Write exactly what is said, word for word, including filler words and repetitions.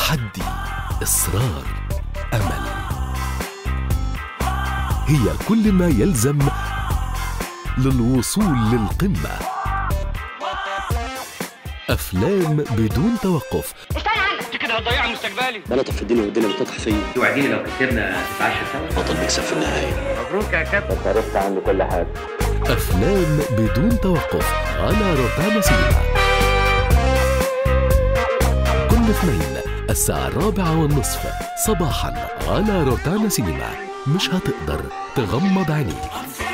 تحدي، إصرار، أمل، هي كل ما يلزم للوصول للقمة. أفلام بدون توقف. استنى عنك، انت كده هتضيع مستقبلي. بلطف في الدنيا والدنيا بتطح فيا. توعديني لو كسبنا نتعشى سوا؟ بطل بيكسب في النهاية. مبروك يا كابتن. انت عرفت عنه كل حاجة. أفلام بدون توقف على روتانا سينما. كل اثنين الساعة الرابعة والنصف صباحا على روتانا سينما. مش هتقدر تغمض عينيك.